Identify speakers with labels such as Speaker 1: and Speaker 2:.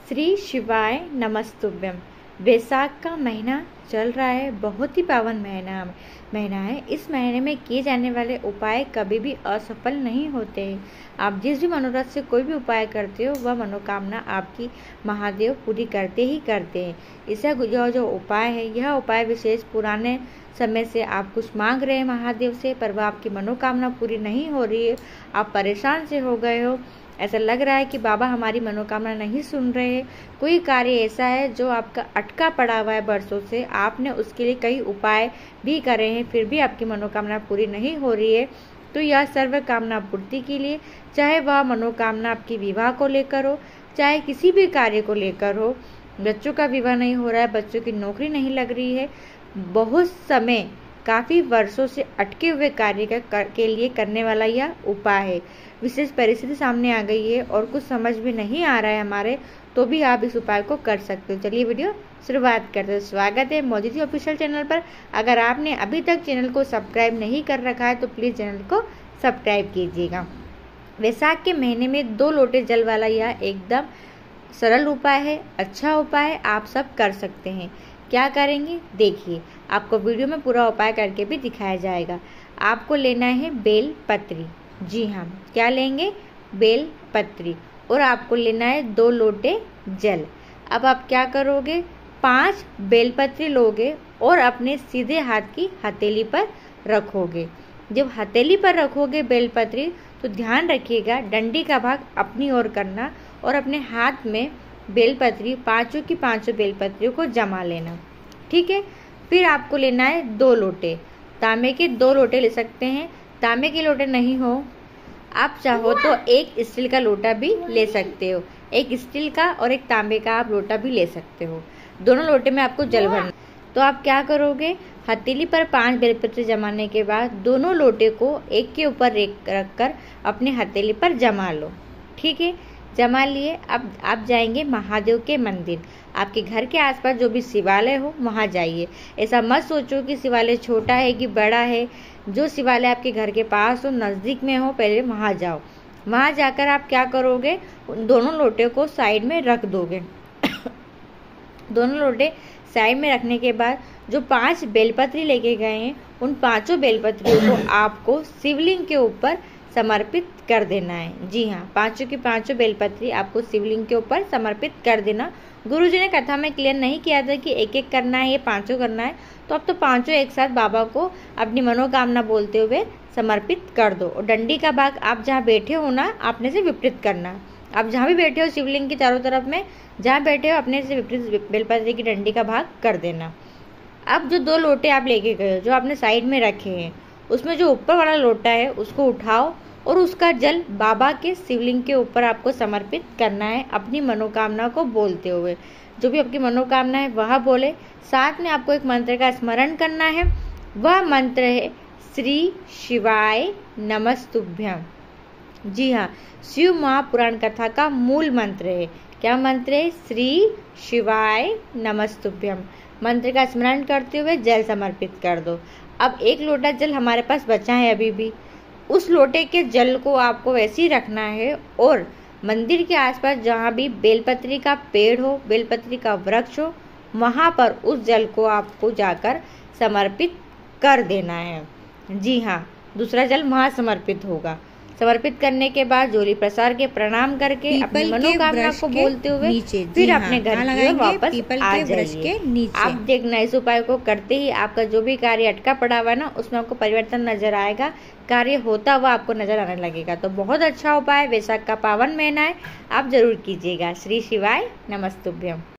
Speaker 1: श्री शिवाय नमस्तुभ्यम। वैशाख का महीना चल रहा है, बहुत ही पावन महीना है। इस महीने में किए जाने वाले उपाय कभी भी असफल नहीं होते हैं। आप जिस भी मनोरथ से कोई भी उपाय करते हो वह मनोकामना आपकी महादेव पूरी करते ही करते हैं। इसका जो उपाय है, यह उपाय विशेष पुराने समय से आप कुछ मांग रहे हैं महादेव से, पर वह आपकी मनोकामना पूरी नहीं हो रही है। आप परेशान से हो गए हो, ऐसा लग रहा है कि बाबा हमारी मनोकामना नहीं सुन रहे हैं। कोई कार्य ऐसा है जो आपका अटका पड़ा हुआ है वर्षों से, आपने उसके लिए कई उपाय भी करे हैं, फिर भी आपकी मनोकामना पूरी नहीं हो रही है। तो यह सर्व कामना पूर्ति के लिए, चाहे वह मनोकामना आपकी विवाह को लेकर हो, चाहे किसी भी कार्य को लेकर हो। बच्चों का विवाह नहीं हो रहा है, बच्चों की नौकरी नहीं लग रही है, बहुत समय काफ़ी वर्षों से अटके हुए कार्य के लिए करने वाला यह उपाय है। विशेष परिस्थिति सामने आ गई है और कुछ समझ में नहीं आ रहा है हमारे, तो भी आप इस उपाय को कर सकते हो। चलिए वीडियो शुरुआत करते हैं। स्वागत है मोदी जी ऑफिशियल चैनल पर। अगर आपने अभी तक चैनल को सब्सक्राइब नहीं कर रखा है तो प्लीज़ चैनल को सब्सक्राइब कीजिएगा। वैशाख के महीने में 2 लोटे जल वाला यह एकदम सरल उपाय है, अच्छा उपाय, आप सब कर सकते हैं। क्या करेंगे देखिए, आपको वीडियो में पूरा उपाय करके भी दिखाया जाएगा। आपको लेना है बेल पत्री। जी हाँ, क्या लेंगे? बेल पत्री। और आपको लेना है 2 लोटे जल। अब आप क्या करोगे, 5 बेलपत्री लोगे और अपने सीधे हाथ की हथेली पर रखोगे। जब हथेली पर रखोगे बेलपत्री तो ध्यान रखिएगा डंडी का भाग अपनी ओर करना और अपने हाथ में बेलपत्री 5 की 5 बेलपत्रियों को जमा लेना। ठीक है। फिर आपको लेना है 2 लोटे। तांबे के 2 लोटे ले सकते हैं, तांबे के लोटे नहीं हो आप चाहो तो एक स्टील का लोटा भी ले सकते हो। एक स्टील का और एक तांबे का आप लोटा भी ले सकते हो। दोनों लोटे में आपको जल भरना। तो आप क्या करोगे, हथेली पर 5 बेलपत्र जमाने के बाद दोनों लोटे को एक के ऊपर रख कर अपने हथेली पर जमा लो। ठीक है, जमा लिए। अब आप जाएंगे महादेव के मंदिर। आपके घर के आसपास जो भी शिवालय हो वहाँ जाइए। ऐसा मत सोचो कि शिवालय छोटा है कि बड़ा है। जो शिवालय आपके घर के पास हो, नज़दीक में हो, पहले वहाँ जाओ। वहाँ जाकर आप क्या करोगे, उन दोनों लोटे को साइड में रख दोगे। दोनों लोटे साइड में रखने के बाद जो 5 बेलपत्री लेके गए हैं, उन 5 बेलपत्रियों को आपको शिवलिंग के ऊपर समर्पित कर देना है। जी हाँ, 5 की 5 बेलपत्री आपको शिवलिंग के ऊपर समर्पित कर देना। गुरुजी ने कथा में क्लियर नहीं किया था कि एक एक करना है, ये 5 करना है, तो अब तो 5 एक साथ बाबा को अपनी मनोकामना बोलते हुए समर्पित कर दो। और डंडी का भाग आप जहाँ बैठे हो ना, अपने से विपरीत करना। आप जहाँ भी बैठे हो शिवलिंग की चारों तरफ में जहाँ बैठे हो, अपने से विपरीत बेलपत्री की डंडी का भाग कर देना। अब जो 2 लोटे आप लेके गए हो, जो आपने साइड में रखे हैं, उसमें जो ऊपर वाला लोटा है उसको उठाओ और उसका जल बाबा के शिवलिंग के ऊपर आपको समर्पित करना है, अपनी मनोकामना को बोलते हुए। जो भी आपकी मनोकामना है वह बोले। साथ में आपको एक मंत्र का स्मरण करना है। वह मंत्र है श्री शिवाय नमस्तुभ्यम। जी हाँ, शिव महापुराण कथा का मूल मंत्र है। क्या मंत्र है? श्री शिवाय नमस्तुभ्यम। मंत्र का स्मरण करते हुए जल समर्पित कर दो। अब 1 लोटा जल हमारे पास बचा है अभी भी, उस लोटे के जल को आपको वैसे ही रखना है और मंदिर के आसपास जहाँ भी बेलपत्री का पेड़ हो, बेलपत्री का वृक्ष हो, वहाँ पर उस जल को आपको जाकर समर्पित कर देना है। जी हाँ, दूसरा जल वहाँ समर्पित होगा। समर्पित करने के बाद जोली प्रसार के प्रणाम करके अपनी मनोकामना को बोलते हुए फिर अपने घर की ओर वापस आ जाइए। आप देखना, इस उपाय को करते ही आपका जो भी कार्य अटका पड़ा हुआ ना, उसमें आपको परिवर्तन नजर आएगा, कार्य होता हुआ आपको नजर आने लगेगा। तो बहुत अच्छा उपाय, वैशाख का पावन महीना है, आप जरूर कीजिएगा। श्री शिवाय नमस्तुभ्यम।